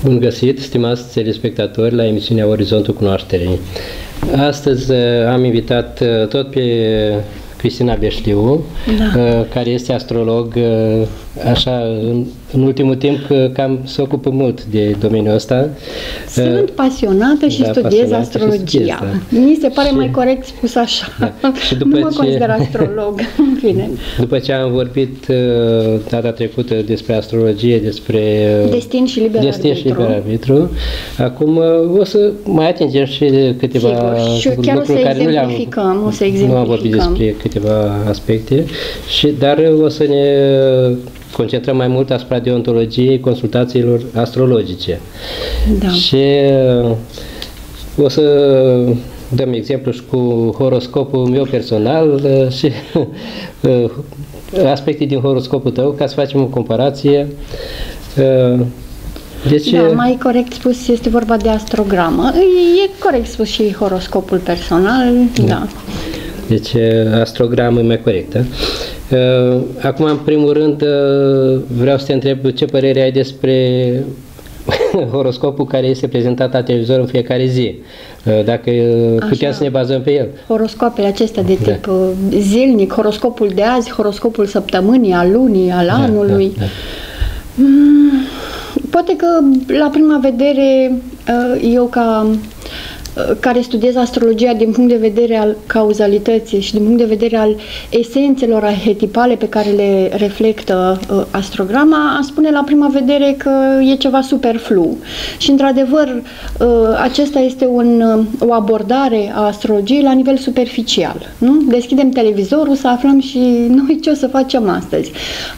Bun găsit, stimați telespectatori, la emisiunea Orizontul Cunoașterii. Astăzi am invitat tot pe Cristina Beșliu, care este astrolog, așa, în ultimul timp cam se ocupă mult de domeniul ăsta. Sunt pasionată și studiez astrologia. Mi se pare mai corect spus așa. Și după nu mă consider astrolog. În fine. După ce am vorbit data trecută despre astrologie, despre destin și liber arbitru, acum o să mai atingem și câteva lucruri care nu am vorbit despre câteva aspecte, dar o să ne concentrăm mai mult asupra deontologiei consultațiilor astrologice. Da. Și o să dăm exemplu și cu horoscopul meu personal și aspecte din horoscopul tău, ca să facem o comparație. Deci, da, mai corect spus, este vorba de astrogramă. E corect spus și horoscopul personal, da. Deci, astrogramă e mai corectă. Acum, în primul rând, vreau să te întreb ce părere ai despre horoscopul care este prezentat la televizor în fiecare zi. Dacă putem să ne bazăm pe el. Horoscopele acestea de tip zilnic, horoscopul de azi, horoscopul săptămânii, al lunii, al anului. Poate că la prima vedere eu care studiez astrologia din punct de vedere al cauzalității și din punct de vedere al esențelor arhetipale pe care le reflectă astrograma, aș spune la prima vedere că e ceva superflu. Și într-adevăr, acesta este o abordare a astrologiei la nivel superficial. Nu? Deschidem televizorul să aflăm și noi ce o să facem astăzi.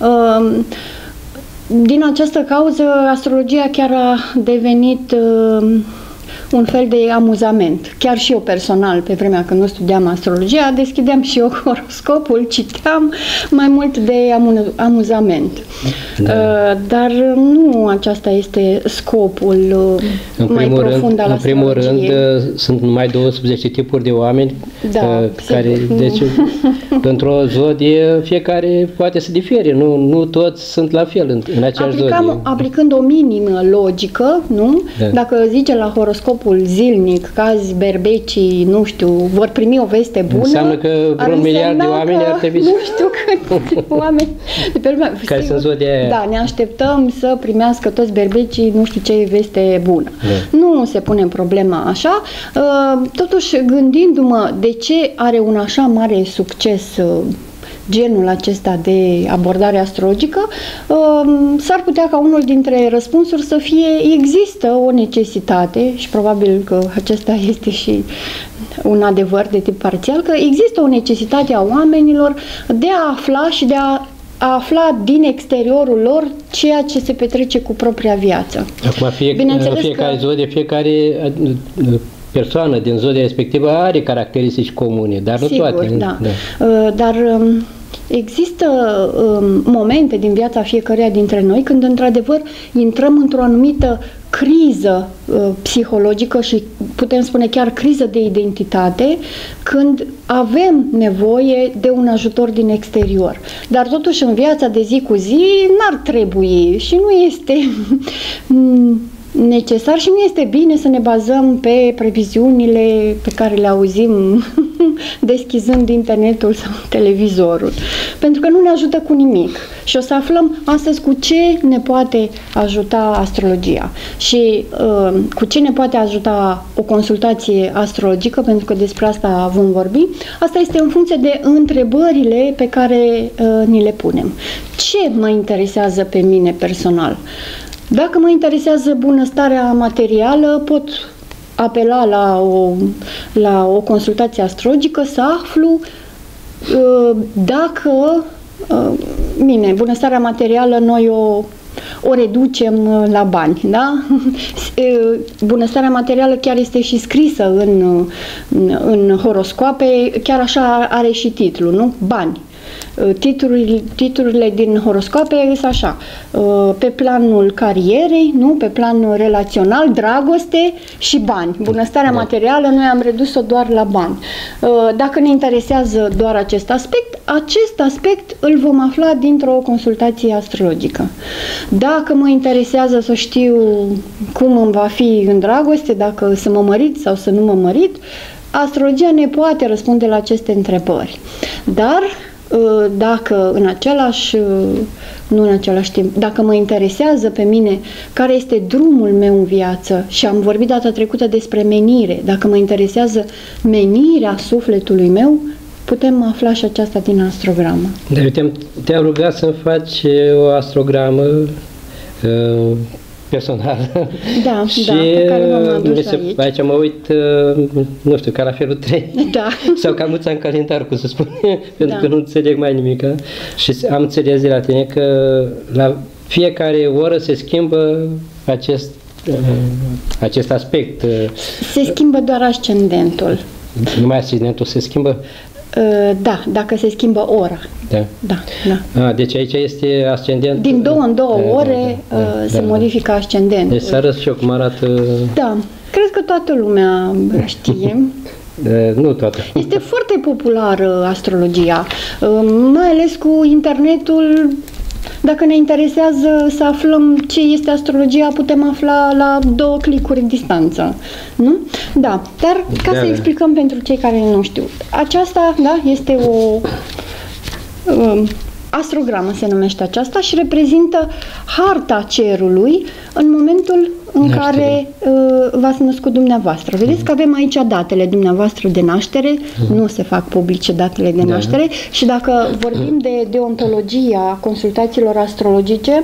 Din această cauză, astrologia chiar a devenit un fel de amuzament. Chiar și eu personal, pe vremea când nu studiam astrologia, deschideam și eu horoscopul, citeam mai mult de amuzament. Da. Dar nu aceasta este scopul mai profund al astrologiei. În primul rând, sunt numai 12 tipuri de oameni, care, deci, într-o zodie, fiecare poate să difere, nu toți sunt la fel în aceeași zodie. Aplicând o minimă logică, nu? Da. Dacă zice la horoscop zilnic, că azi berbecii, nu știu, vor primi o veste bună. Înseamnă că vreun miliard de oameni ar trebui nu știu câți oameni de pe lumea. Care sunt zodia aia. Da, ne așteptăm să primească toți berbecii, nu știu ce veste bună. Da. Nu se pune problema așa. Totuși, gândindu-mă de ce are un așa mare succes genul acesta de abordare astrologică, s-ar putea ca unul dintre răspunsuri să fie există o necesitate, și probabil că acesta este și un adevăr de tip parțial, că există o necesitate a oamenilor de a afla și de a afla din exteriorul lor ceea ce se petrece cu propria viață. Acum, fiecare zodie, fiecare persoană din zodia respectivă are caracteristici comune, dar nu toate. Da. Dar există momente din viața fiecăruia dintre noi când, într-adevăr, intrăm într-o anumită criză psihologică și putem spune chiar criză de identitate, când avem nevoie de un ajutor din exterior. Dar totuși în viața de zi cu zi n-ar trebui și nu este necesar și nu este bine să ne bazăm pe previziunile pe care le auzim deschizând internetul sau televizorul, pentru că nu ne ajută cu nimic. Și o să aflăm astăzi cu ce ne poate ajuta astrologia și cu ce ne poate ajuta o consultație astrologică, pentru că despre asta vom vorbi. Asta este în funcție de întrebările pe care ni le punem. Ce mă interesează pe mine personal? Dacă mă interesează bunăstarea materială, pot apela la o consultație astrologică să aflu dacă bunăstarea materială noi o reducem la bani, da? Bunăstarea materială chiar este și scrisă în horoscoape, chiar așa are și titlul, nu? Bani. Titlurile din horoscoape sunt așa, pe planul carierei, nu? Pe planul relațional, dragoste și bani. Bunăstarea materială noi am redus-o doar la bani. Dacă ne interesează doar acest aspect îl vom afla dintr-o consultație astrologică. Dacă mă interesează să știu cum îmi va fi în dragoste, dacă să mă mărit sau să nu mă mărit, astrologia ne poate răspunde la aceste întrebări. Dar dacă nu în același timp, dacă mă interesează pe mine care este drumul meu în viață, și am vorbit data trecută despre menire, dacă mă interesează menirea sufletului meu, putem afla și aceasta din astrogramă. Dar uite, te-am rugat să-mi faci o astrogramă personală. Da, și pe care m-am adus aici mă uit, nu știu, ca la felul 3. Da. Sau ca muța în calendar, cum se spune, pentru că nu înțeleg mai nimic. Și am înțeles de la tine că la fiecare oră se schimbă acest aspect. Se schimbă doar ascendentul. Numai ascendentul se schimbă? Da, dacă se schimbă ora. Da. Deci aici este ascendent. Din 2 în 2 ore se modifică ascendentul. Deci să arăt și eu cum arată. Da, cred că toată lumea știe. Nu toată. Este foarte populară astrologia, mai ales cu internetul. Dacă ne interesează să aflăm ce este astrologia, putem afla la 2 clicuri distanță, nu? Da, dar ca să explicăm pentru cei care nu știu, aceasta, este o astrogramă, se numește aceasta, și reprezintă harta cerului în momentul în care v-ați născut dumneavoastră. Vedeți că avem aici datele dumneavoastră de naștere, nu se fac publice datele de naștere, și dacă vorbim de deontologia consultațiilor astrologice,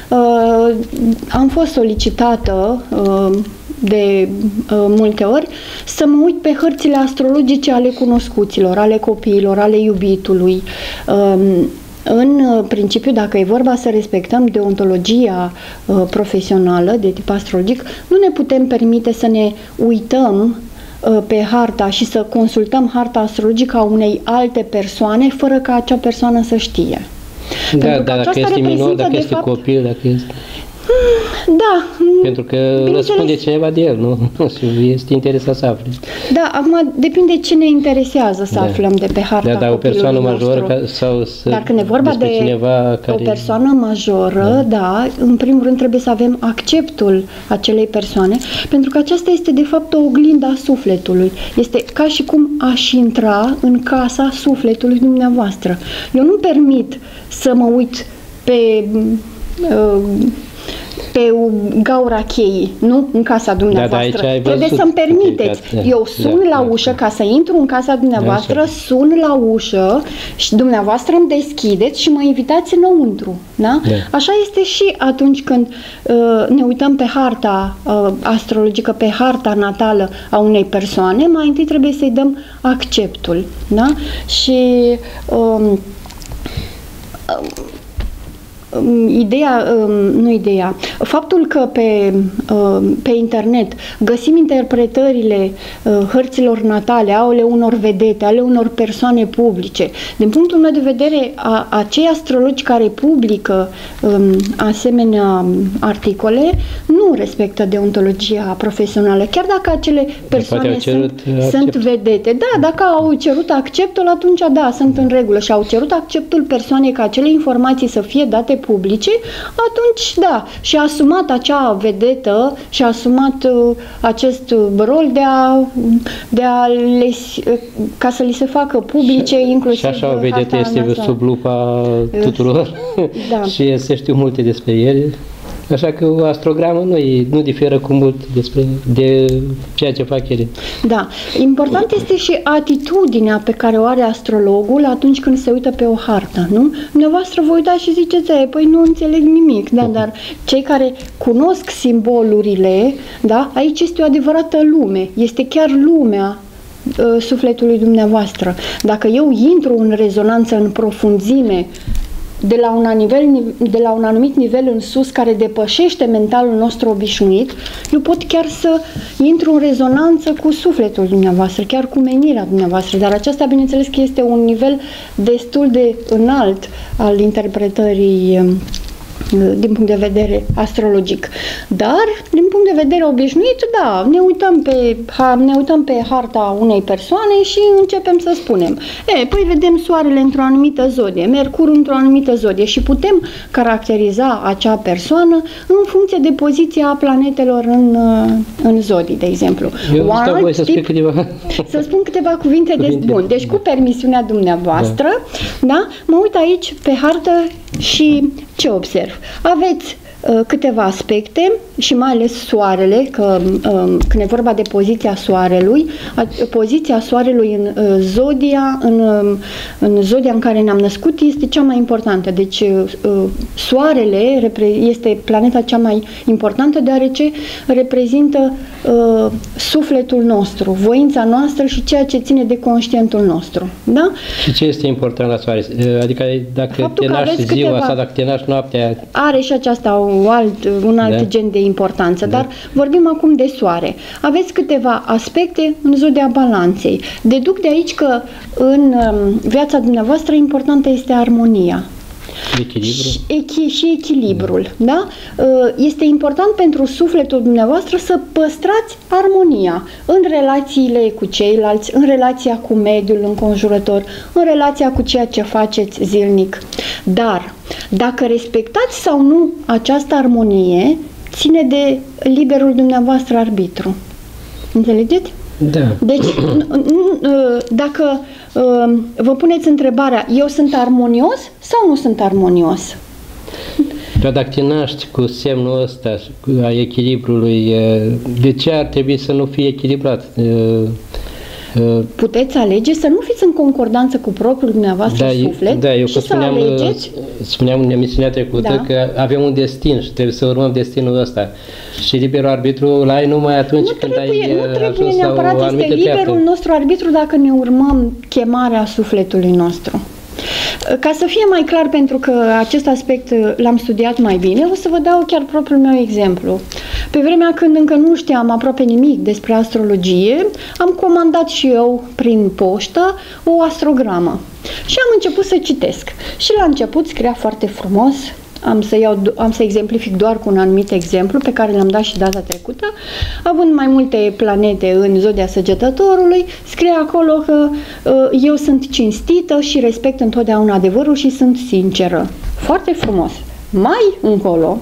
am fost solicitată de multe ori să mă uit pe hărțile astrologice ale cunoscuților, ale copiilor, ale iubitului. În principiu, dacă e vorba să respectăm deontologia profesională de tip astrologic, nu ne putem permite să ne uităm pe harta și să consultăm harta astrologică a unei alte persoane fără ca acea persoană să știe. Da, dacă este minor, dacă este copil, dacă este... Da. Pentru că răspunde cineva de el, nu? Este interesat să afle. Da, acum depinde ce ne interesează să aflăm de pe harta copilului o persoană majoră sau dar când e vorba de cineva care... o persoană majoră, da, în primul rând trebuie să avem acceptul acelei persoane, pentru că aceasta este de fapt o oglindă a sufletului. Este ca și cum aș intra în casa sufletului dumneavoastră. Eu nu permit să mă uit pe gaura cheii, nu? În casa dumneavoastră. Trebuie să-mi permiteți. Eu sun la ușă, ca să intru în casa dumneavoastră, sun la ușă și dumneavoastră îmi deschideți și mă invitați înăuntru. Da? Așa este și atunci când ne uităm pe harta astrologică, pe harta natală a unei persoane, mai întâi trebuie să-i dăm acceptul. Da? Și faptul că pe internet găsim interpretările hărților natale ale unor vedete, ale unor persoane publice, din punctul meu de vedere, acei astrologi care publică asemenea articole nu respectă deontologia profesională, chiar dacă acele persoane sunt vedete. Da, dacă au cerut acceptul, atunci da, sunt în regulă, și au cerut acceptul persoanei ca acele informații să fie date publice, atunci da, și-a asumat acea vedetă și-a asumat acest rol ca să li se facă publice, inclusiv și așa o vedetă este sub lupa tuturor și se știu multe despre ele. Așa că o astrogramă nu diferă cu mult de ceea ce fac ele. Da. Important este și atitudinea pe care o are astrologul atunci când se uită pe o hartă, nu? Dumneavoastră vă uitați și ziceți, păi nu înțeleg nimic, da, dar cei care cunosc simbolurile, da, aici este o adevărată lume, este chiar lumea sufletului dumneavoastră. Dacă eu intru în rezonanță, în profunzime de la un anumit nivel în sus, care depășește mentalul nostru obișnuit, eu pot chiar să intru în rezonanță cu sufletul dumneavoastră, chiar cu menirea dumneavoastră, dar aceasta, bineînțeles, că este un nivel destul de înalt al interpretării din punct de vedere astrologic. Dar, din punct de vedere obișnuit, da, ne uităm pe harta unei persoane și începem să spunem. Păi vedem soarele într-o anumită zodie, Mercurul într-o anumită zodie și putem caracteriza acea persoană în funcție de poziția planetelor în zodii, de exemplu. Să spun câteva cuvinte. Bun, deci cu permisiunea dumneavoastră, da, mă uit aici pe hartă și ce observ? Aveți câteva aspecte și mai ales soarele, că când e vorba de poziția soarelui în zodia în care ne-am născut este cea mai importantă. Deci soarele este planeta cea mai importantă, deoarece reprezintă sufletul nostru, voința noastră și ceea ce ține de conștientul nostru. Da? Și ce este important la soare? Adică dacă te naști ziua sau dacă te naști noaptea... Are și aceasta un alt gen de importanță, dar vorbim acum de soare. Aveți câteva aspecte în zodia balanței. Deduc de aici că în viața dumneavoastră importantă este armonia. Și echilibrul. Da? Este important pentru sufletul dumneavoastră să păstrați armonia în relațiile cu ceilalți, în relația cu mediul înconjurător, în relația cu ceea ce faceți zilnic. Dar, dacă respectați sau nu această armonie, ține de liberul dumneavoastră arbitru. Înțelegeți? Da. Deci, dacă vă puneți întrebarea, eu sunt armonios sau nu sunt armonios? Dar dacă te naști cu semnul ăsta a echilibrului, de ce ar trebui să nu fie echilibrat? Puteți alege să nu fiți în concordanță cu propriul dumneavoastră suflet și să alegeți... Spuneam în emisiunea trecută că avem un destin și trebuie să urmăm destinul ăsta. Și liberul arbitru îl ai numai atunci când ai trebuie neapărat, este liberul nostru arbitru dacă ne urmăm chemarea sufletului nostru. Ca să fie mai clar, pentru că acest aspect l-am studiat mai bine, o să vă dau chiar propriul meu exemplu. Pe vremea când încă nu știam aproape nimic despre astrologie, am comandat și eu prin poștă o astrogramă și am început să citesc. Și la început scria foarte frumos. Am să exemplific doar cu un anumit exemplu pe care l-am dat și data trecută. Având mai multe planete în zodia Săgetătorului, scrie acolo că eu sunt cinstită și respect întotdeauna adevărul și sunt sinceră. Foarte frumos. Mai încolo,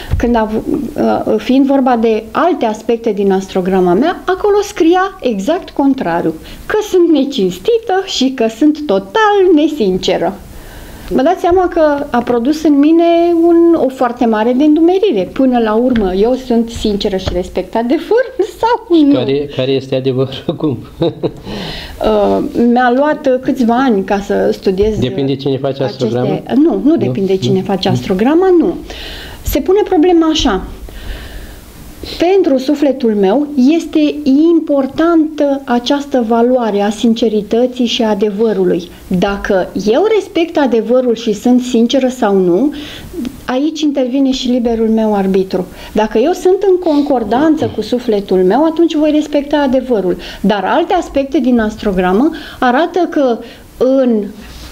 fiind vorba de alte aspecte din astrograma mea, acolo scria exact contrariu, că sunt necinstită și că sunt total nesinceră. Vă dați seama că a produs în mine o foarte mare de îndumerire. Până la urmă, eu sunt sinceră și respect adevărul sau și nu? Care este adevărul acum? Mi-a luat câțiva ani ca să studiez. Depinde cine face astrograma? Nu depinde cine face astrograma, nu. Se pune problema așa. Pentru sufletul meu este importantă această valoare a sincerității și a adevărului. Dacă eu respect adevărul și sunt sinceră sau nu, aici intervine și liberul meu arbitru. Dacă eu sunt în concordanță cu sufletul meu, atunci voi respecta adevărul. Dar alte aspecte din astrogramă arată că în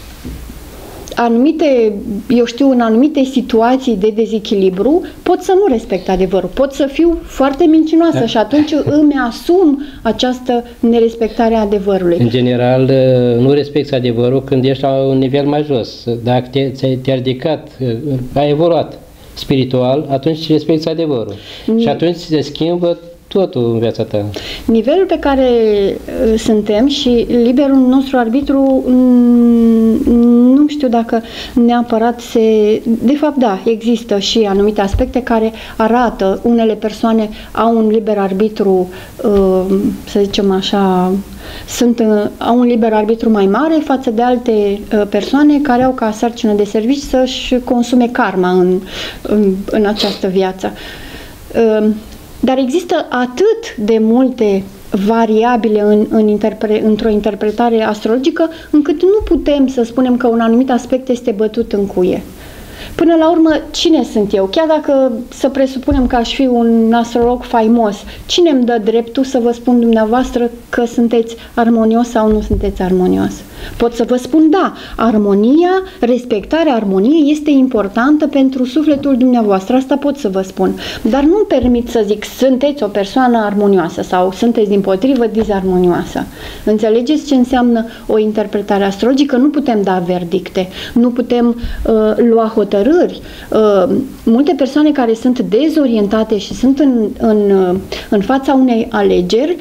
anumite situații de dezechilibru pot să nu respect adevărul, pot să fiu foarte mincinoasă și atunci îmi asum această nerespectare a adevărului. În general, nu respecti adevărul când ești la un nivel mai jos. Dacă te-ai ridicat, ai evoluat spiritual, atunci respecti adevărul. Și atunci se schimbă totul în viața ta. Nivelul pe care suntem și liberul nostru arbitru, nu știu dacă neapărat de fapt, da, există și anumite aspecte care arată, unele persoane au un liber arbitru, să zicem așa, au un liber arbitru mai mare față de alte persoane care au ca sarcină de serviciu să-și consume karma în această viață. Dar există atât de multe variabile într-o interpretare astrologică, încât nu putem să spunem că un anumit aspect este bătut în cuie. Până la urmă, cine sunt eu? Chiar dacă să presupunem că aș fi un astrolog faimos, cine îmi dă dreptul să vă spun dumneavoastră că sunteți armonios sau nu sunteți armonios? Pot să vă spun, da, armonia, respectarea armoniei este importantă pentru sufletul dumneavoastră, asta pot să vă spun. Dar nu-mi permit să zic, sunteți o persoană armonioasă sau sunteți dimpotrivă dizarmonioasă. Înțelegeți ce înseamnă o interpretare astrologică? Nu putem da verdicte, nu putem lua hotărâri. Multe persoane care sunt dezorientate și sunt în fața unei alegeri,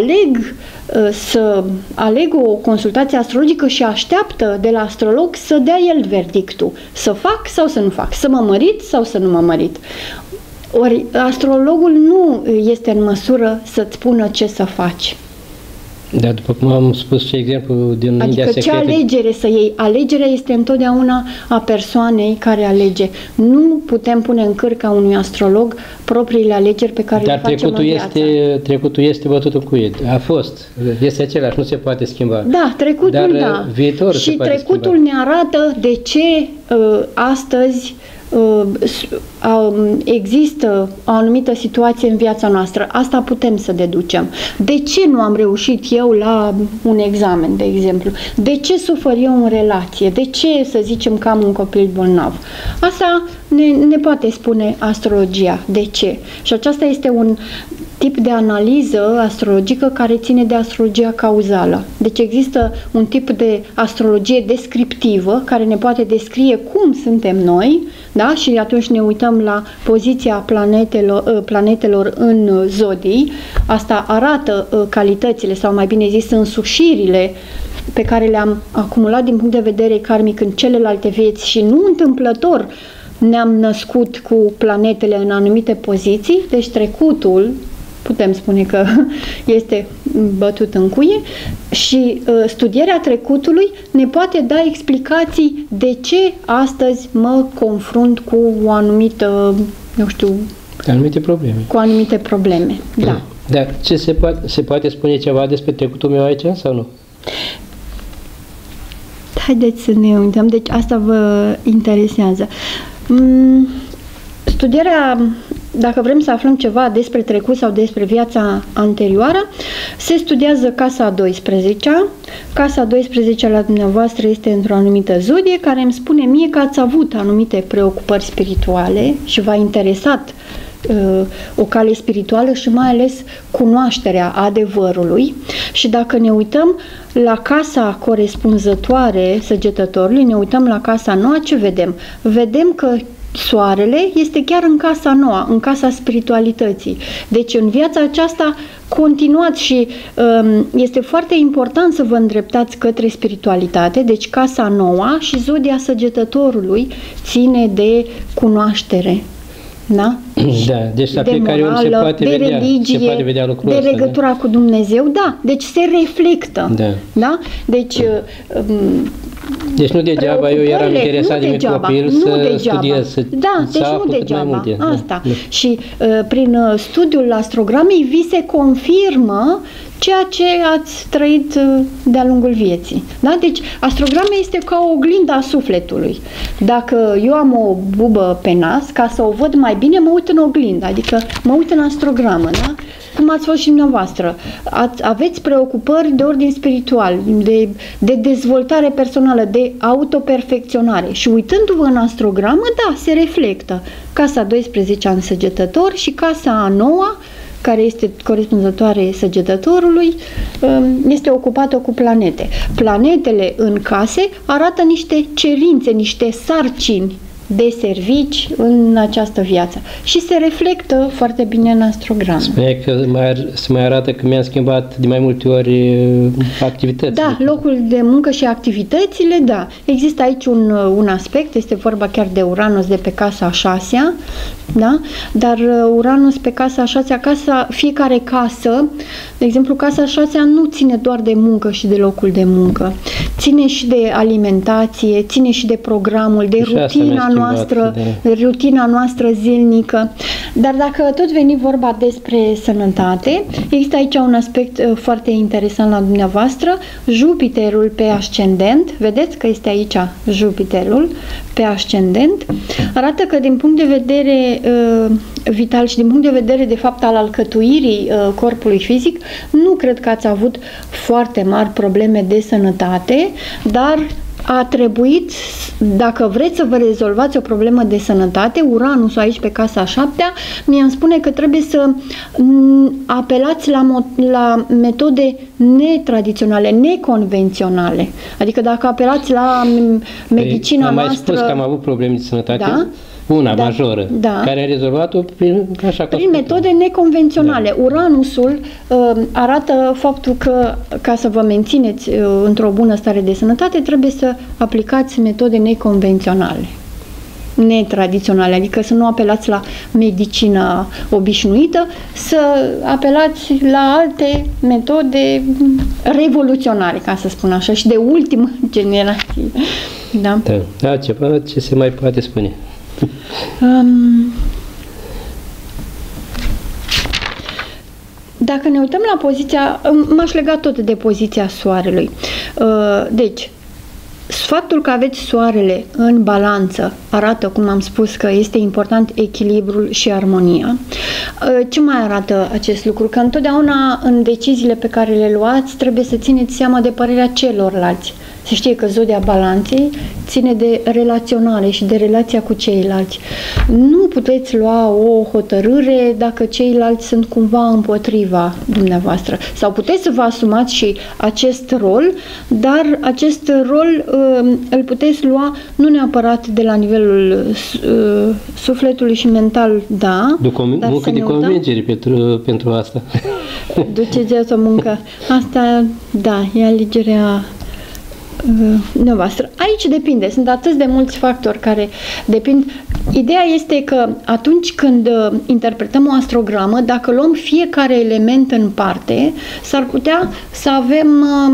aleg o consultație astrologică și așteaptă de la astrolog să dea el verdictul. Să fac sau să nu fac? Să mă mărit sau să nu mă mărit? Ori astrologul nu este în măsură să-ți spună ce să faci. Da, după cum am spus și exemplu din India Secretă. Adică ce alegere să iei? Alegerea este întotdeauna a persoanei care alege. Nu putem pune în cârca unui astrolog propriile alegeri pe care le facem în viață. Trecutul este bătut în cuie. A fost. Este același, nu se poate schimba. Da, trecutul, dar, da. Viitorul și se poate trecutul schimba. ne arată de ce astăzi există o anumită situație în viața noastră. Asta putem să deducem. De ce nu am reușit eu la un examen, de exemplu? De ce sufăr eu în relație? De ce, să zicem, că am un copil bolnav? Asta ne poate spune astrologia. De ce? Și aceasta este un tip de analiză astrologică care ține de astrologia cauzală. Deci există un tip de astrologie descriptivă care ne poate descrie cum suntem noi, da? Și atunci ne uităm la poziția planetelor în zodii. Asta arată calitățile sau mai bine zis însușirile pe care le-am acumulat din punct de vedere karmic în celelalte vieți și nu întâmplător ne-am născut cu planetele în anumite poziții, deci trecutul putem spune că este bătut în cuie și studierea trecutului ne poate da explicații de ce astăzi mă confrunt cu o anumită, nu știu, anumite probleme. Cu anumite probleme, da. Dar ce se poate spune ceva despre trecutul meu aici sau nu? Haideți să ne uităm, deci asta vă interesează. Studierea, dacă vrem să aflăm ceva despre trecut sau despre viața anterioară, se studiază casa a 12-a. Casa a 12-a la dumneavoastră este într-o anumită zodie care îmi spune mie că ați avut anumite preocupări spirituale și v-a interesat o cale spirituală și mai ales cunoașterea adevărului. Și dacă ne uităm la casa corespunzătoare Săgetătorului, ne uităm la casa noua, ce vedem? Vedem că Soarele este chiar în casa noua, în casa spiritualității. Deci în viața aceasta continuați și este foarte important să vă îndreptați către spiritualitate. Deci casa noua și zodia Săgetătorului ține de cunoaștere. Da? Da, deci la fiecare om se poate vedea, religie, se poate vedea lucrul de ăsta, legătura cu Dumnezeu, da, deci se reflectă. Da. Da? Deci nu degeaba eu eram interesat de mic copil să studiez, da, deci nu degeaba. Asta. Și prin studiul astrogramei vi se confirmă ceea ce ați trăit de-a lungul vieții. Da? Deci astrograma este ca o oglindă a sufletului. Dacă eu am o bubă pe nas, ca să o văd mai bine, mă uit în oglindă, adică mă uit în astrogramă, da? Cum ați fost și dumneavoastră. Aveți preocupări de ordin spiritual, de dezvoltare personală, de autoperfecționare și uitându-vă în astrogramă, da, se reflectă. Casa 12 în Săgetător și casa a noua, care este corespunzătoare Săgetătorului, este ocupată cu planete. Planetele în case arată niște cerințe, niște sarcini de servici în această viață și se reflectă foarte bine în astrogramă. Spune că se mai arată că mi-am schimbat de mai multe ori activitățile. Da, locul de muncă și activitățile, da. Există aici un aspect, este vorba chiar de Uranus de pe casa a 6-a, da? Dar Uranus pe casa a 6-a, fiecare casă, de exemplu casa a 6-a nu ține doar de muncă și de locul de muncă, ține și de alimentație, ține și de programul, de rutina noastră, rutina noastră zilnică. Dar dacă tot veni vorba despre sănătate, există aici un aspect foarte interesant la dumneavoastră. Jupiterul pe ascendent, vedeți că este aici Jupiterul pe ascendent, arată că din punct de vedere vital și din punct de vedere de fapt al alcătuirii corpului fizic, nu cred că ați avut foarte mari probleme de sănătate, dar a trebuit, dacă vreți să vă rezolvați o problemă de sănătate, Uranusul aici pe casa a 7-a, mie îmi spune că trebuie să apelați la metode netradiționale, neconvenționale. Adică dacă apelați la medicina am noastră... mai spus că am avut probleme de sănătate. Da? Una majoră, care a rezolvat-o prin metode neconvenționale. Da. Uranusul arată faptul că ca să vă mențineți într-o bună stare de sănătate, trebuie să aplicați metode neconvenționale, netradiționale, adică să nu apelați la medicina obișnuită, să apelați la alte metode revoluționare, ca să spun așa, și de ultimă generație. Da. Da, ceva ce se mai poate spune. Dacă ne uităm la poziția, m-aș lega tot de poziția Soarelui. Deci, faptul că aveți Soarele în balanță arată, cum am spus, că este important echilibrul și armonia. Ce mai arată acest lucru? Că întotdeauna în deciziile pe care le luați trebuie să țineți seama de părerea celorlalți. Se știe că zodia balanței ține de relaționare și de relația cu ceilalți. Nu puteți lua o hotărâre dacă ceilalți sunt cumva împotriva dumneavoastră. Sau puteți să vă asumați și acest rol, dar acest rol îl puteți lua nu neapărat de la nivelul sufletului și mental, da. Muncă de convingere pentru asta. Duceți o muncă. Asta, da, e alegerea noastră. Aici depinde, sunt atât de mulți factori care depind. Ideea este că atunci când interpretăm o astrogramă, dacă luăm fiecare element în parte, s-ar putea să avem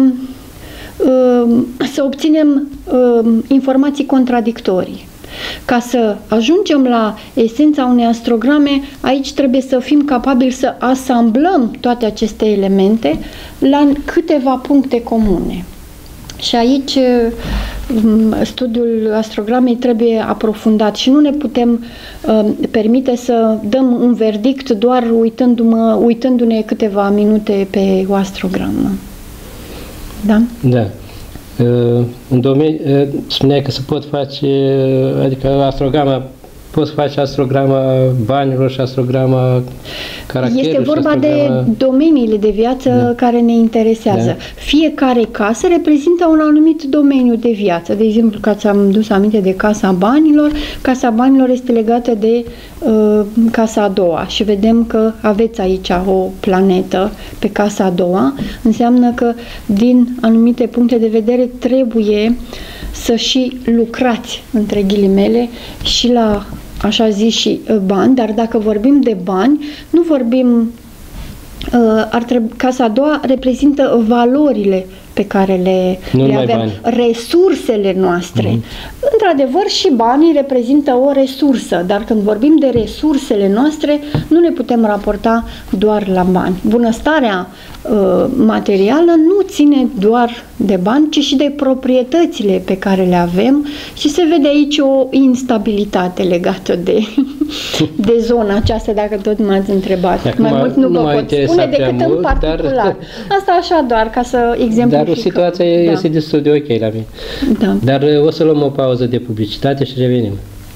să obținem informații contradictorii. Ca să ajungem la esența unei astrograme, aici trebuie să fim capabili să asamblăm toate aceste elemente la câteva puncte comune. Și aici studiul astrogramei trebuie aprofundat și nu ne putem permite să dăm un verdict doar uitându-ne câteva minute pe o astrogramă. Da? Da. În domeniu, spuneai că se pot face, adică astrograma, poți face astrograma banilor și astrograma caracterului. Este vorba de domeniile de viață care ne interesează. Da. Fiecare casă reprezintă un anumit domeniu de viață. De exemplu, că ți-am dus aminte de casa banilor, casa banilor este legată de casa a doua și vedem că aveți aici o planetă pe casa a doua. Înseamnă că din anumite puncte de vedere trebuie să și lucrați, între ghilimele, și la, așa zis, și bani, dar dacă vorbim de bani, nu vorbim, casa a doua reprezintă valorile pe care le avem, bani. Resursele noastre. Într-adevăr, și banii reprezintă o resursă, dar când vorbim de resursele noastre, nu ne putem raporta doar la bani. Bunăstarea materială nu ține doar de bani, ci și de proprietățile pe care le avem și se vede aici o instabilitate legată de zona aceasta, dacă tot m-ați întrebat. Acum, mai mult nu vă pot spune decât în particular. Dar... Asta așa doar, ca să exemplificăm. Dar situația este destul de ok la mine. Da. Dar o să luăm o pauză de publicitate și revenim.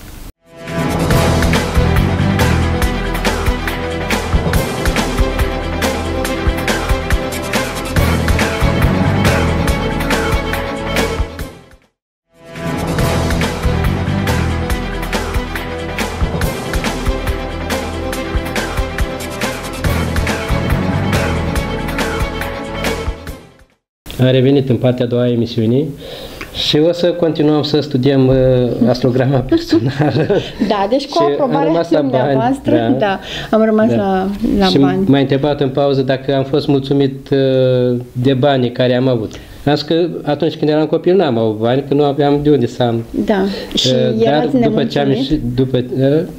Am revenit în partea a doua a emisiunii și o să continuăm să studiem astrograma personală. Da, deci cu aprobarea dumneavoastră, da, am rămas la și bani. m-a întrebat în pauză dacă am fost mulțumit de banii care am avut. Am zis că atunci când eram copil n-am avut bani, că nu aveam de unde să am. Da, și erați nemulțumit?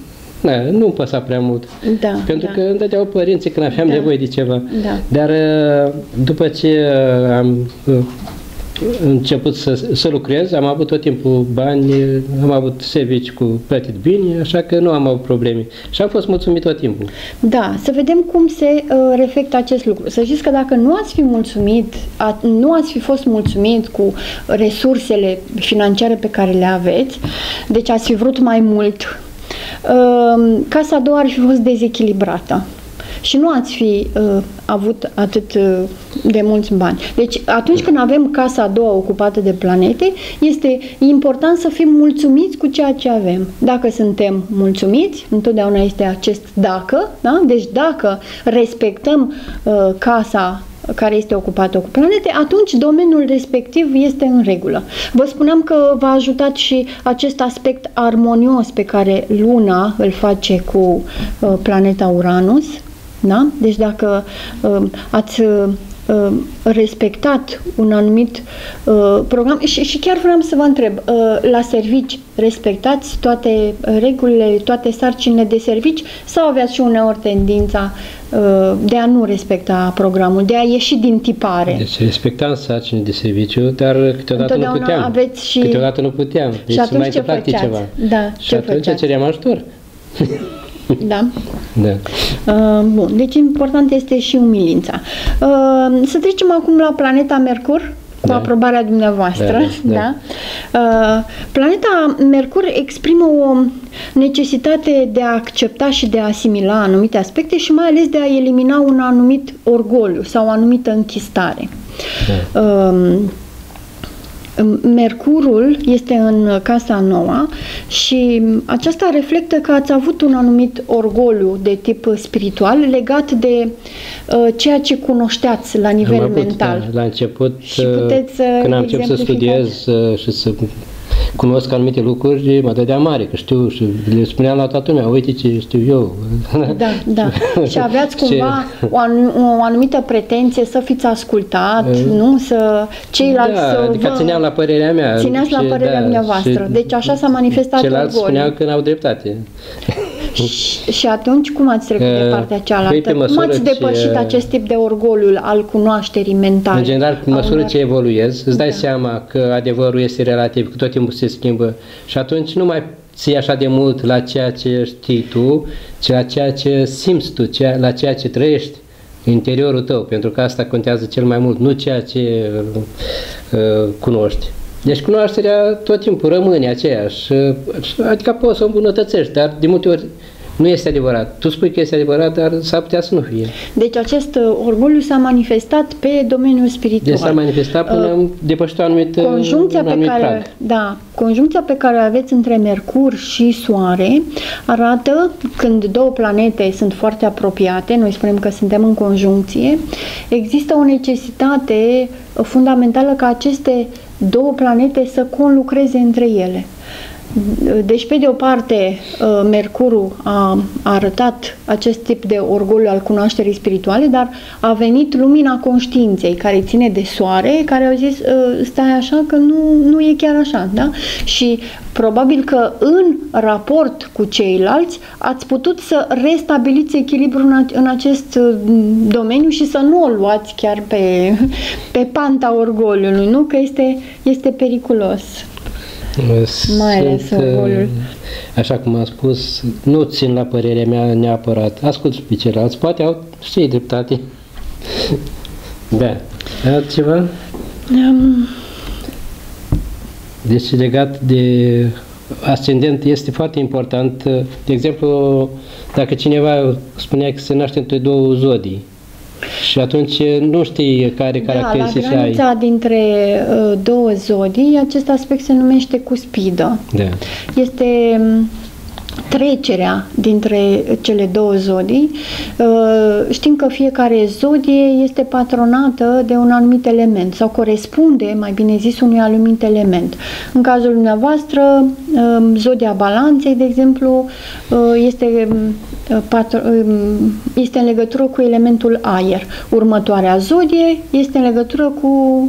nu-mi păsa prea mult. Da, Pentru că îmi dădeau părinții când aveam nevoie de ceva. Da. Dar după ce am început să lucrez, am avut tot timpul bani, am avut servicii cu plătit bine, așa că nu am avut probleme. Și am fost mulțumit tot timpul. Da, să vedem cum se reflectă acest lucru. Să știți că dacă nu ați fi mulțumit, nu ați fi fost mulțumit cu resursele financiare pe care le aveți, deci ați fi vrut mai mult, casa a doua ar fi fost dezechilibrată. Și nu ați fi avut atât de mulți bani. Deci atunci când avem casa a doua ocupată de planete, este important să fim mulțumiți cu ceea ce avem. Dacă suntem mulțumiți, întotdeauna este acest dacă, da? Deci dacă respectăm casa care este ocupată cu planete, atunci domeniul respectiv este în regulă. Vă spuneam că v-a ajutat și acest aspect armonios pe care Luna îl face cu planeta Uranus. Da? Deci dacă ați respectat un anumit program și chiar vreau să vă întreb, la servici respectați toate regulile, toate sarcinile de servici sau aveați și uneori tendința de a nu respecta programul, de a ieși din tipare? Deci respectam sarcinile de serviciu, dar câteodată nu puteam. Câteodată nu puteam. Deci și atunci mai întâmplat ceva. Da, și atunci ceream ajutor. Da? Da. Bun, deci important este și umilința. Să trecem acum la planeta Mercur, cu aprobarea dumneavoastră. Da? Planeta Mercur exprimă o necesitate de a accepta și de a asimila anumite aspecte și mai ales de a elimina un anumit orgoliu sau o anumită închistare. Da. Mercurul este în casa noua și aceasta reflectă că ați avut un anumit orgoliu de tip spiritual legat de ceea ce cunoșteați la nivel mental. Da, la început, când am început să studiez și să cunosc anumite lucruri, mă dădea mare, că știu și le spuneam la toată lumea, uite ce știu eu. Da, da. Și aveați cumva o anumită pretenție să fiți ascultat, nu? Să ceilalți să adică țineam la părerea mea. Țineați la părerea dumneavoastră. Deci așa s-a manifestat ceilalți orgoliu. spuneau că n-au dreptate. Și atunci cum ați trecut de partea cealaltă? Cum ați depășit acest tip de orgoliu al cunoașterii mentale? În general, în măsură ce evoluezi, îți dai seama că adevărul este relativ, că tot timpul se schimbă și atunci nu mai ții așa de mult la ceea ce știi tu, ci la ceea ce simți tu, la ceea ce trăiești în interiorul tău, pentru că asta contează cel mai mult, nu ceea ce cunoști. Deci cunoașterea tot timpul rămâne aceeași, adică poți să o îmbunătățești, dar de multe ori nu este adevărat. Tu spui că este adevărat, dar s-ar putea să nu fie. Deci acest orgoliu s-a manifestat pe domeniul spiritual. Deci s-a manifestat până am depășit un anumit prag. Da, conjuncția pe care o aveți între Mercur și Soare arată, când două planete sunt foarte apropiate, noi spunem că suntem în conjuncție, există o necesitate fundamentală ca aceste două planete să conlucreze între ele. Deci, pe de o parte, Mercurul a arătat acest tip de orgoliu al cunoașterii spirituale, dar a venit lumina conștiinței, care ține de soare, care au zis, stai așa că nu e chiar așa, da? Și probabil că în raport cu ceilalți ați putut să restabiliți echilibrul în acest domeniu și să nu o luați chiar pe panta orgoliului, nu? Că este periculos. Mai ales orgoliul. Așa cum am spus, nu țin la părerea mea neapărat. Ascult pe ceilalți, poate au și dreptate. Da. Altceva? Deci legat de ascendent este foarte important. De exemplu, dacă cineva spunea că se naște între două zodii, și atunci nu știi care caracteristici ai. La granița dintre două zodii, acest aspect se numește cuspidă. Da. Este trecerea dintre cele două zodii. Știm că fiecare zodie este patronată de un anumit element sau corespunde, mai bine zis, unui anumit element. În cazul dumneavoastră, zodia Balanței, de exemplu, este în legătură cu elementul aer. Următoarea zodie este în legătură cu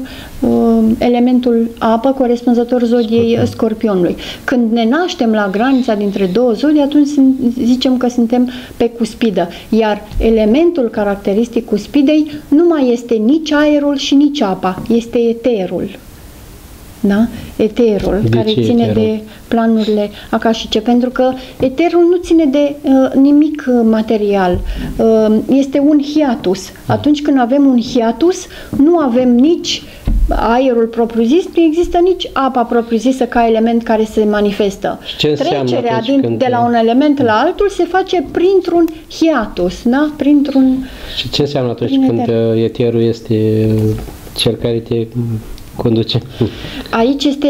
elementul apă, corespunzător zodiei Scorpionului. Când ne naștem la granița dintre două zodii, spiritualii, atunci zicem că suntem pe cuspidă. Iar elementul caracteristic cuspidei nu mai este nici aerul și nici apa, este eterul. Da? Eterul, care ține eterul? De planurile akashice, pentru că eterul nu ține de nimic material. Este un hiatus. Atunci când avem un hiatus, nu avem nici aerul propriu-zis, nu există nici apa propriu-zisă ca element care se manifestă. Trecerea de la un element la altul se face printr-un hiatus, da? Printr-un... Și ce înseamnă atunci când eterul este cel care te conduce? Aici este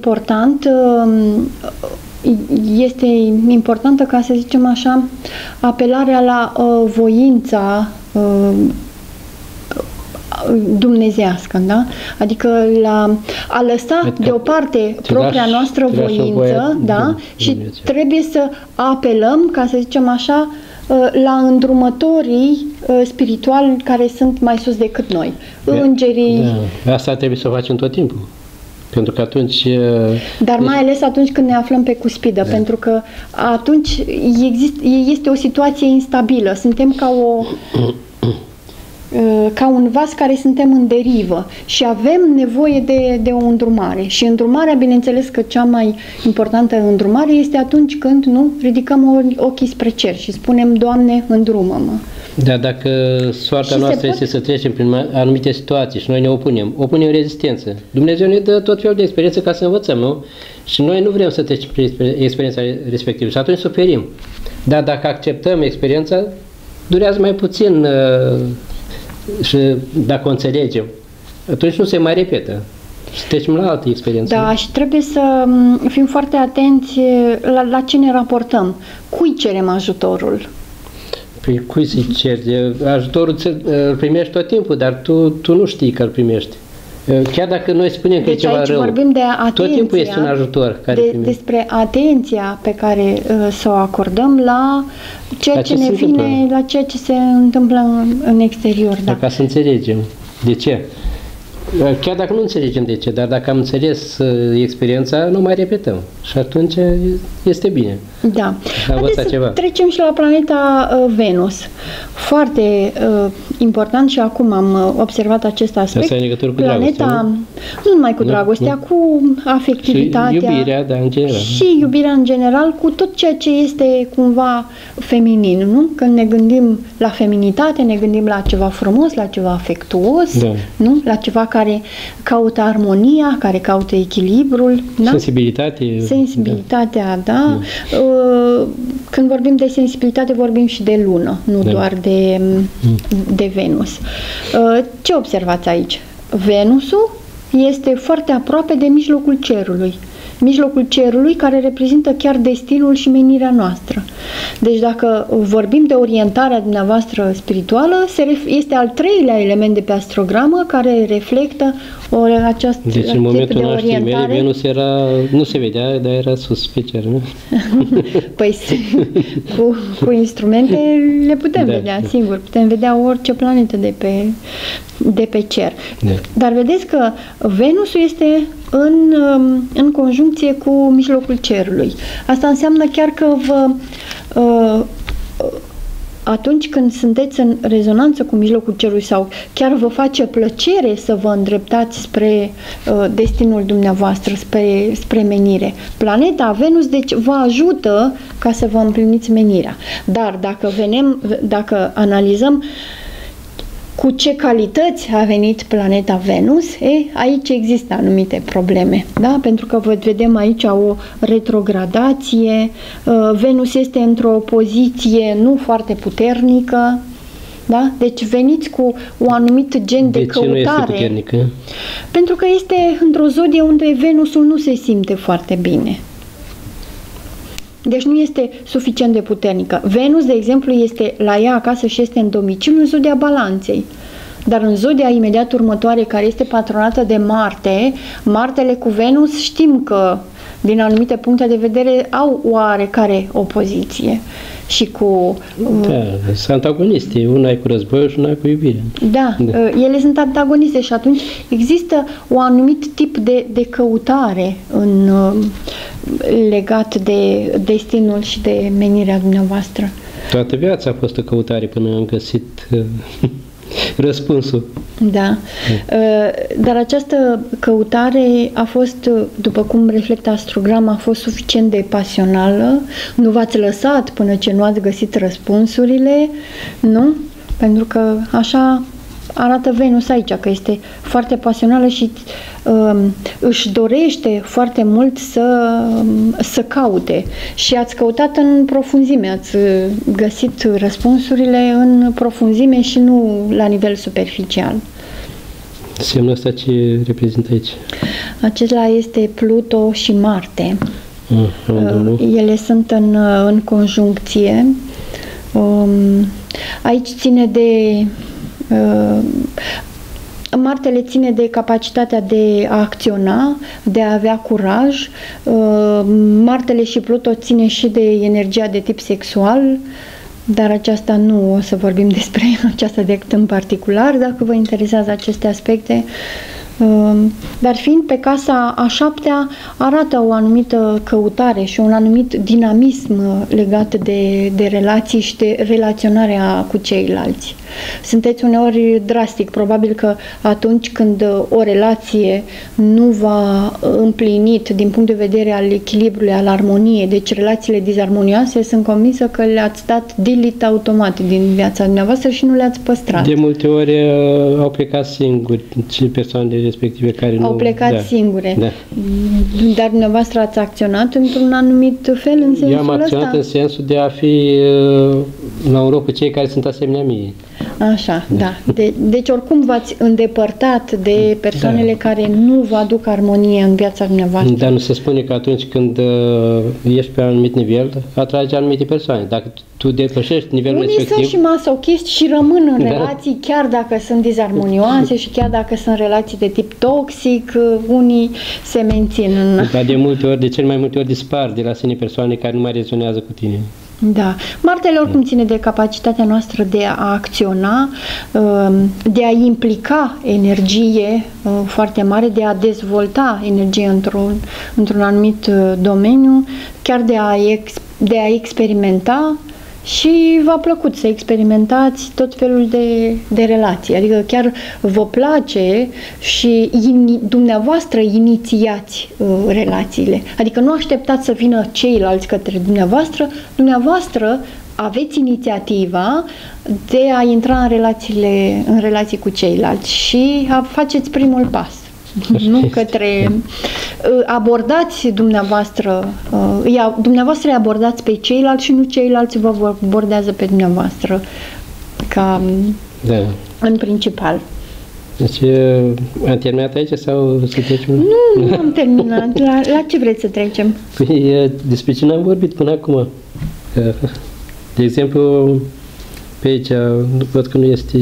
importantă, ca să zicem așa, apelarea la voința dumnezească, da? Adică a lăsa deoparte propria noastră voință, da? Și trebuie să apelăm, ca să zicem așa, la îndrumătorii spirituali care sunt mai sus decât noi. Îngerii... Da. Asta trebuie să o facem tot timpul. Pentru că atunci... Dar mai ales atunci când ne aflăm pe cuspidă, pentru că atunci este o situație instabilă. Suntem ca un vas care suntem în derivă și avem nevoie de o îndrumare. Și îndrumarea, bineînțeles că cea mai importantă îndrumare este atunci când ridicăm ochii spre cer și spunem: Doamne, îndrumă-mă. Dar dacă soarta noastră este să trecem prin anumite situații și noi ne opunem rezistență, Dumnezeu ne dă tot felul de experiență ca să învățăm, nu? Și noi nu vrem să trecem prin experiența respectivă și atunci suferim. Dar dacă acceptăm experiența, durează mai puțin și dacă o înțelegem, atunci nu se mai repetă. Și trecem la altă experiență. Da, și trebuie să fim foarte atenți la ce ne raportăm. Cui cerem ajutorul? Păi cui să-i ceri? Ajutorul îl primești tot timpul, dar tu nu știi că îl primești. Chiar dacă noi spunem că e ceva rău, vorbim de atenția, tot timpul este un ajutor care despre atenția pe care să o acordăm la ceea ce ne vine, la ceea ce se întâmplă în exterior. Da. Ca să înțelegem de ce. Chiar dacă nu înțelegem de ce, dar dacă am înțeles experiența, nu mai repetăm. Și atunci este bine. Da. Haideți să trecem și la planeta Venus. Foarte important și acum am observat acest aspect. Asta e în legătură cu planeta, nu numai cu dragostea, cu afectivitatea. Și iubirea, da, în general. Și iubirea în general, cu tot ceea ce este cumva feminin, nu? Când ne gândim la feminitate, ne gândim la ceva frumos, la ceva afectuos, da. Nu? La ceva care caută armonia, care caută echilibrul. Da? Sensibilitatea, da. Când vorbim de sensibilitate, vorbim și de lună, nu doar de Venus. Ce observați aici? Venusul este foarte aproape de mijlocul cerului. Mijlocul cerului care reprezintă chiar destinul și menirea noastră. Deci dacă vorbim de orientarea dumneavoastră spirituală, este al treilea element de pe astrogramă care reflectă această Deci în momentul nașterii mele, Venus nu se vedea, dar era sus pe cer, nu? Păi cu instrumente le putem vedea, singur. Putem vedea orice planetă de pe cer. Da. Dar vedeți că Venusul este în conjuncție cu mijlocul cerului. Asta înseamnă chiar că atunci când sunteți în rezonanță cu mijlocul cerului sau chiar vă face plăcere să vă îndreptați spre destinul dumneavoastră, spre menire. Planeta Venus, deci, vă ajută ca să vă împliniți menirea. Dar dacă analizăm cu ce calități a venit planeta Venus, aici există anumite probleme, da? Pentru că vedem aici o retrogradație, Venus este într-o poziție nu foarte puternică, da? Deci veniți cu un anumit gen de căutare. De ce nu este puternică? Pentru că este într-o zodie unde Venusul nu se simte foarte bine. Deci nu este suficient de puternică. Venus, de exemplu, este la ea acasă și este în domiciliu în zodia Balanței. Dar în zodia imediat următoare, care este patronată de Marte, Martele cu Venus știm că, din anumite puncte de vedere, au oarecare opoziție. Și cu... Da, sunt antagoniste. Una e cu războiul și una e cu iubirea. Da, ele sunt antagoniste și atunci există un anumit tip de căutare legat de destinul și de menirea dumneavoastră? Toată viața a fost o căutare până am găsit răspunsul. Da. Dar această căutare a fost, după cum reflectă astrograma, a fost suficient de pasională. Nu v-ați lăsat până ce nu ați găsit răspunsurile, nu? Pentru că așa arată Venus aici, că este foarte pasională și își dorește foarte mult să caute. Și ați căutat în profunzime, ați găsit răspunsurile în profunzime și nu la nivel superficial. Semnul ăsta ce reprezintă aici? Acela este Pluto și Marte. Ele sunt în conjuncție. Aici ține de Martele ține de capacitatea de a acționa, de a avea curaj. Martele și Pluto ține și de energia de tip sexual, dar aceasta nu o să vorbim despre aceasta decât în particular, dacă vă interesează aceste aspecte. Dar fiind pe casa a 7-a, arată o anumită căutare și un anumit dinamism legat de relații și de relaționarea cu ceilalți. Sunteți uneori drastic, probabil că atunci când o relație nu va împlinit din punct de vedere al echilibrului, al armoniei, deci relațiile dizarmonioase, sunt convinsă că le-ați dat delete automat din viața dumneavoastră și nu le-ați păstrat. De multe ori au plecat singuri și persoanele respective care au plecat singure. Da. Dar dumneavoastră ați acționat într-un anumit fel în sensul ăsta? Eu am acționat în sensul de a fi la un loc cu cei care sunt asemenea mie. Așa, da. Deci oricum v-ați îndepărtat de persoanele care nu vă aduc armonie în viața dumneavoastră. Dar nu se spune că atunci când ești pe un anumit nivel, atragi anumite persoane. Dacă tu depășești nivelul respectiv... Unii sunt și masochiști și rămân în relații chiar dacă sunt dizarmonioase și chiar dacă sunt relații de tip toxic, unii se mențin în... Dar de cel mai multe ori dispar de la sine persoane care nu mai rezonează cu tine. Da. Martele oricum ține de capacitatea noastră de a acționa, de a implica energie foarte mare, de a dezvolta energie într-un anumit domeniu, chiar de a experimenta. Și v-a plăcut să experimentați tot felul de relații, adică chiar vă place și dumneavoastră inițiați relațiile, adică nu așteptați să vină ceilalți către dumneavoastră aveți inițiativa de a intra în relații cu ceilalți și faceți primul pas. Nu către... Abordați dumneavoastră îi abordați pe ceilalți și nu ceilalți vă abordează pe dumneavoastră ca în principal. Deci am terminat aici sau să trecem? Nu am terminat. La ce vreți să trecem? Păi, despre ce n-am vorbit până acum. De exemplu, pe aici văd că nu este...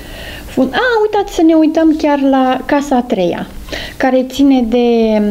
Uitați să ne uităm chiar la casa a 3-a, care ține de...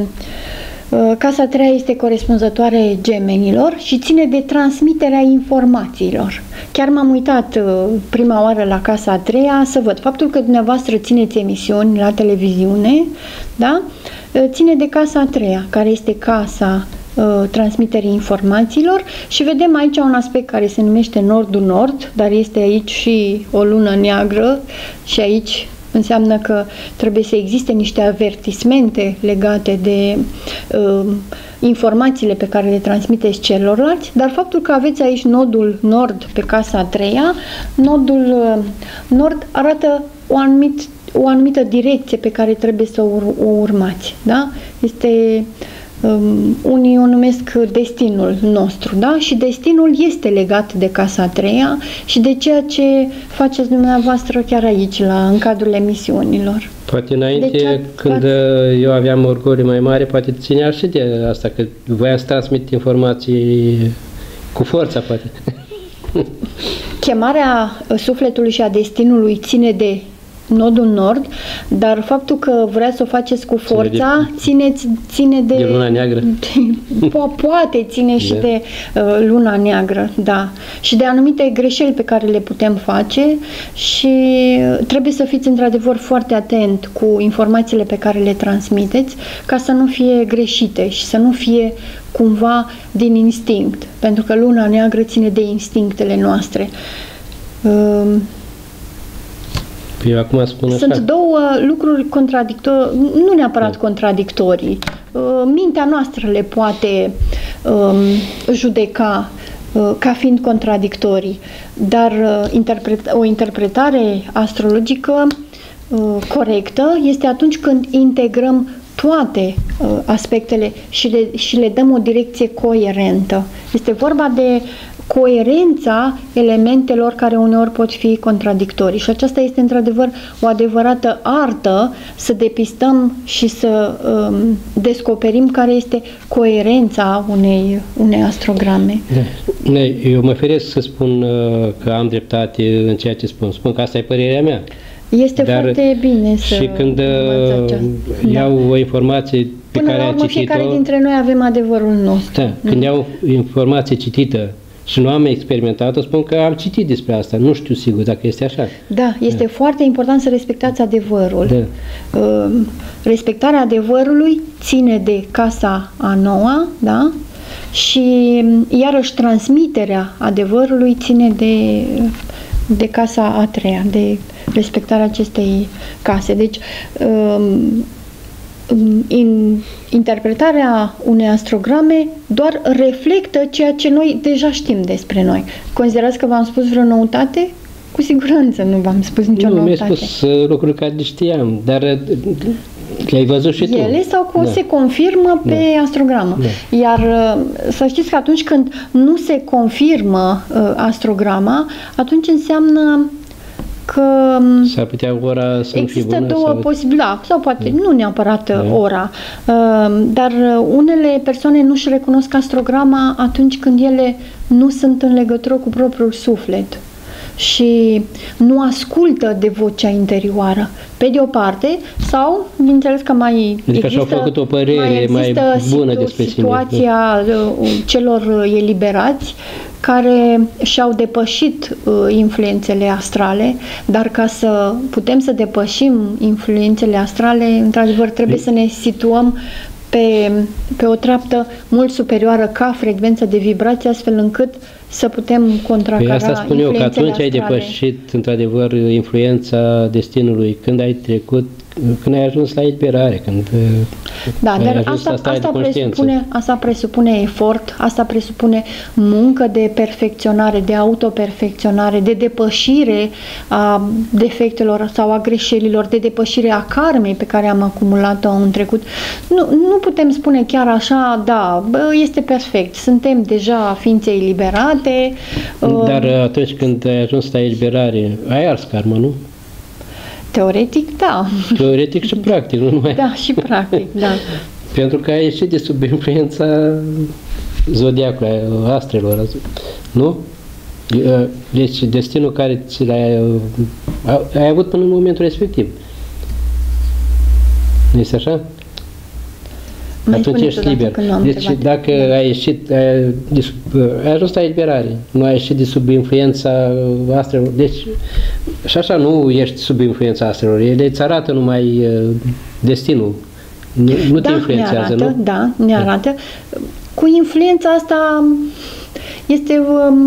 Casa a 3-a este corespunzătoare Gemenilor și ține de transmiterea informațiilor. Chiar m-am uitat prima oară la casa a 3-a să văd faptul că dumneavoastră țineți emisiuni la televiziune, da? Ține de casa a 3-a, care este casa transmiterii informațiilor și vedem aici un aspect care se numește Nordul-Nord, dar este aici și o lună neagră și aici înseamnă că trebuie să existe niște avertismente legate de informațiile pe care le transmiteți celorlalți, dar faptul că aveți aici nodul Nord pe casa a 3-a, nodul Nord arată o anumită direcție pe care trebuie să o urmați, da? Este... unii o numesc destinul nostru, da? Și destinul este legat de casa a 3-a și de ceea ce faceți dumneavoastră chiar aici, în cadrul emisiunilor. Poate înainte, când eu aveam orgoliu mai mare, poate ținea și de asta, că voiam să transmit informații cu forța, poate. Chemarea sufletului și a destinului ține de nodul nord, dar faptul că vrea să o faceți cu forța ține de luna neagră. Poate ține și de luna neagră, da. Și de anumite greșeli pe care le putem face și trebuie să fiți într-adevăr foarte atent cu informațiile pe care le transmiteți ca să nu fie greșite și să nu fie cumva din instinct, pentru că luna neagră ține de instinctele noastre. Eu acum spun așa. Sunt două lucruri contradictorii, nu neapărat contradictorii. Mintea noastră le poate judeca ca fiind contradictorii, dar o interpretare astrologică corectă este atunci când integrăm toate aspectele și le dăm o direcție coerentă. Este vorba de coerența elementelor care uneori pot fi contradictorii. Și aceasta este într-adevăr o adevărată artă, să depistăm și să descoperim care este coerența unei astrograme. Da. Eu mă feresc să spun că am dreptate în ceea ce spun. Spun că asta e părerea mea. Este foarte bine să și când iau o informație pe care am citit-o... fiecare dintre noi avem adevărul nostru. Da, când iau informație citită și nu am experimentat-o, spun că am citit despre asta. Nu știu sigur dacă este așa. Da, este foarte important să respectați adevărul. Da. Respectarea adevărului ține de casa a noua, da? Și iarăși transmiterea adevărului ține de casa a treia, de respectarea acestei case. Deci, interpretarea unei astrograme doar reflectă ceea ce noi deja știm despre noi. Considerați că v-am spus vreo noutate? Cu siguranță nu v-am spus nicio noutate. Nu, mi-ai spus lucruri care știam, dar le-ai văzut și tu. Ele se confirmă pe astrogramă. Da. Iar să știți că atunci când nu se confirmă astrograma, atunci înseamnă că s-ar putea ora să există nu fie bună, două posibilități, sau poate nu neapărat ora, dar unele persoane nu-și recunosc astrograma atunci când ele nu sunt în legătură cu propriul suflet și nu ascultă de vocea interioară, pe de o parte, sau, bineînțeles că mai adică și-au făcut o părere mai bună despre situația celor eliberați care și-au depășit influențele astrale, dar ca să putem să depășim influențele astrale, într-adevăr trebuie să ne situăm pe o treaptă mult superioară ca frecvența de vibrație, astfel încât să putem contracara influențele astrale. Asta spun eu, că atunci ai depășit într-adevăr influența destinului, când ai trecut, când ai ajuns la eliberare, când dar asta presupune efort, asta presupune muncă de perfecționare, de autoperfecționare, de depășire a defectelor sau a greșelilor, de depășire a karmei pe care am acumulat-o în trecut. Nu putem spune chiar așa, da, este perfect, suntem deja ființe eliberate. Dar atunci când ai ajuns la eliberare, ai ars karma, nu? Teoretic, da. Teoretic și practic, nu numai. Da, și practic, da. Pentru că ai ieșit de sub influența zodiacului, astrelor, nu? Deci destinul care ți ai avut până în momentul respectiv. Nu este așa? Atunci ești liber. Deci dacă ai ieșit, ai ajuns la eliberare, nu ai ieșit de sub influența astrelor, deci și așa nu ești sub influența astrelor, ele îți arată numai destinul, nu te influențează, nu? Da, ne arată. Cu influența asta este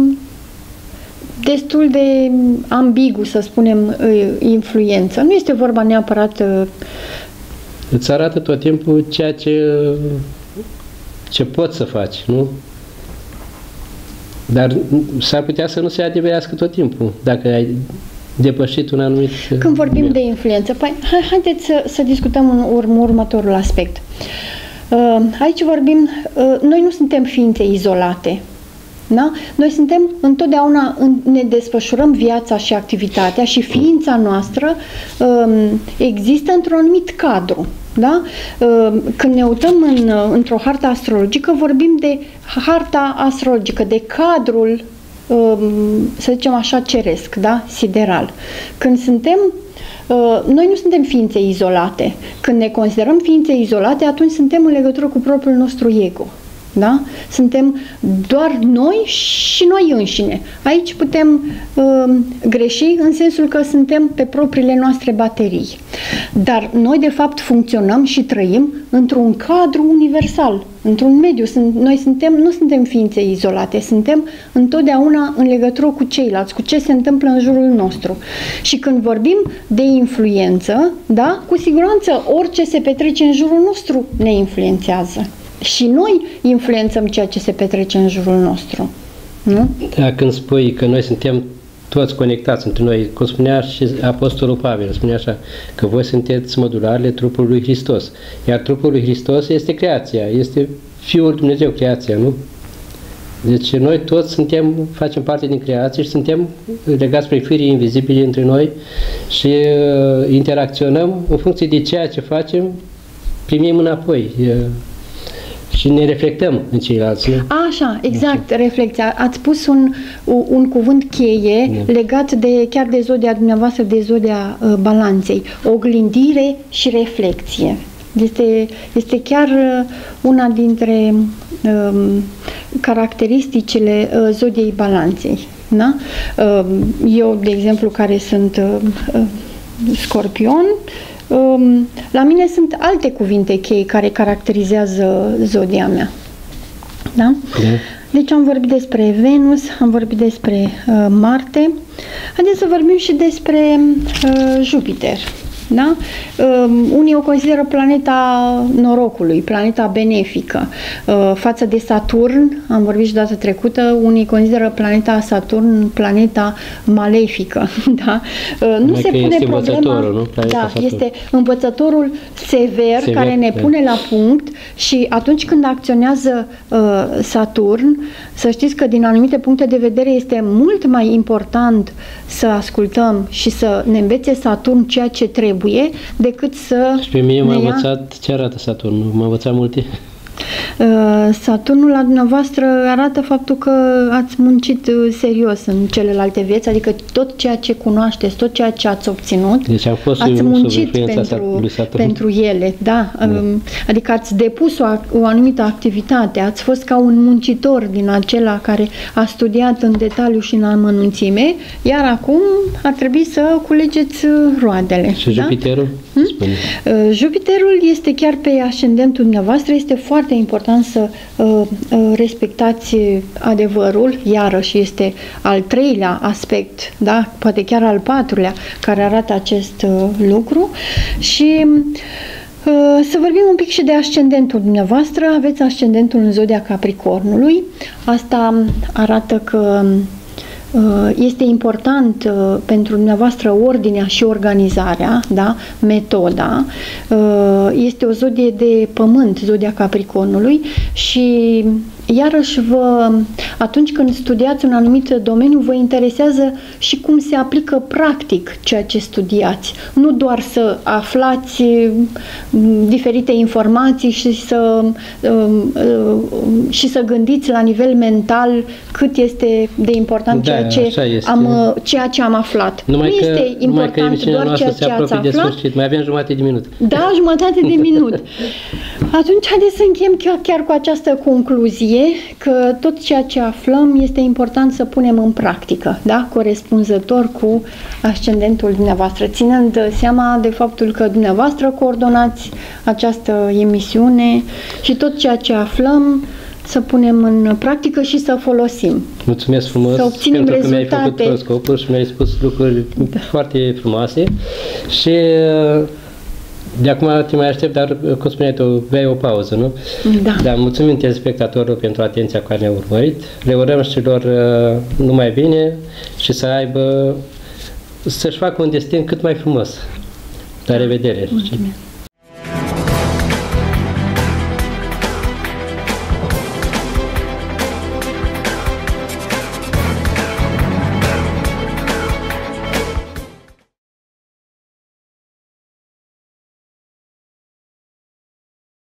destul de ambigu, să spunem, influență. Nu este vorba neapărat îți arată tot timpul ceea ce poți să faci, nu? Dar s-ar putea să nu se adeverească tot timpul, dacă ai depășit un anumit... Când vorbim de influență, haideți să discutăm următorul aspect. Aici vorbim, noi nu suntem ființe izolate. Da? Noi suntem întotdeauna, ne desfășurăm viața și activitatea și ființa noastră există într-un anumit cadru. Da? Când ne uităm într-o hartă astrologică, vorbim de harta astrologică, de cadrul, să zicem așa, ceresc, da? Sideral. Când suntem noi nu suntem ființe izolate. Când ne considerăm ființe izolate, atunci suntem în legătură cu propriul nostru ego. Da? Suntem doar noi și noi înșine. Aici putem greși în sensul că suntem pe propriile noastre baterii. Dar noi de fapt funcționăm și trăim într-un cadru universal, într-un mediu. Noi nu suntem ființe izolate, suntem întotdeauna în legătură cu ceilalți, cu ce se întâmplă în jurul nostru. Și când vorbim de influență, da, cu siguranță orice se petrece în jurul nostru ne influențează. Și noi influențăm ceea ce se petrece în jurul nostru. Nu? Da, când spui că noi suntem toți conectați între noi, cum spunea și Apostolul Pavel, spunea așa, că voi sunteți modularele trupului lui Hristos. Iar trupul lui Hristos este creația, este Fiul lui Dumnezeu, creația, nu? Deci noi toți facem parte din creație și suntem legați prin firii invizibile între noi și interacționăm în funcție de ceea ce facem, primim înapoi. Și ne reflectăm în ceilalți. Așa, exact, reflecția. Ați spus un cuvânt cheie legat chiar de zodia dumneavoastră, de zodia balanței. Oglindire și reflecție. Este chiar una dintre caracteristicile zodiei balanței. Da? Eu, de exemplu, care sunt Scorpion, la mine sunt alte cuvinte cheie care caracterizează zodia mea. Da? Deci am vorbit despre Venus, am vorbit despre Marte. Haideți să vorbim și despre Jupiter. Da? Unii o consideră planeta norocului, planeta benefică. Față de Saturn, am vorbit și data trecută, unii consideră planeta Saturn planeta malefică. Da? Nu se pune problema. Nu? Da, este învățătorul sever care ne pune la punct și atunci când acționează Saturn, să știți că din anumite puncte de vedere este mult mai important să ascultăm și să ne învețe Saturn ceea ce trebuie decât să... Și pe mine m-a învățat, ce arată Saturn? M-a învățat multe? Saturnul la dumneavoastră arată faptul că ați muncit serios în celelalte vieți, adică tot ceea ce cunoașteți, tot ceea ce ați obținut, deci am fost ați muncit pentru ele, da? Adică ați depus o anumită activitate, ați fost ca un muncitor din acela care a studiat în detaliu și în amănunțime, iar acum ar trebui să culegeți roadele. Și Jupiterul? Jupiterul este chiar pe ascendentul dumneavoastră, este foarte important să respectați adevărul, iarăși este al treilea aspect, da? Poate chiar al patrulea, care arată acest lucru. Și să vorbim un pic și de ascendentul dumneavoastră. Aveți ascendentul în zodia Capricornului. Asta arată că este important pentru dumneavoastră ordinea și organizarea, da? Metoda. Este o zodie de pământ, zodia Capricornului, și iarăși atunci când studiați un anumit domeniu, vă interesează și cum se aplică practic ceea ce studiați. Nu doar să aflați diferite informații și să gândiți la nivel mental cât este de important ceea ce am aflat. Nu este important doar ceea ce ați aflat. Mai avem jumătate de minut. Da, jumătate de minut. Atunci haideți să încheiem chiar cu această concluzie, că tot ceea ce aflăm este important să punem în practică, da? Corespunzător cu ascendentul dumneavoastră, ținând seama de faptul că dumneavoastră coordonați această emisiune și tot ceea ce aflăm să punem în practică și să folosim. Mulțumesc frumos să obținem pentru rezultate. că mi-ai făcut horoscopul și mi-ai spus lucruri foarte frumoase și de acum te mai aștept, dar, cum spuneai tu, vei o pauză, nu? Da. Dar mulțumim telespectatorilor pentru atenția cu care ne-au urmărit. Le urăm celor numai bine și să-și facă un destin cât mai frumos. La revedere! Mulțumesc!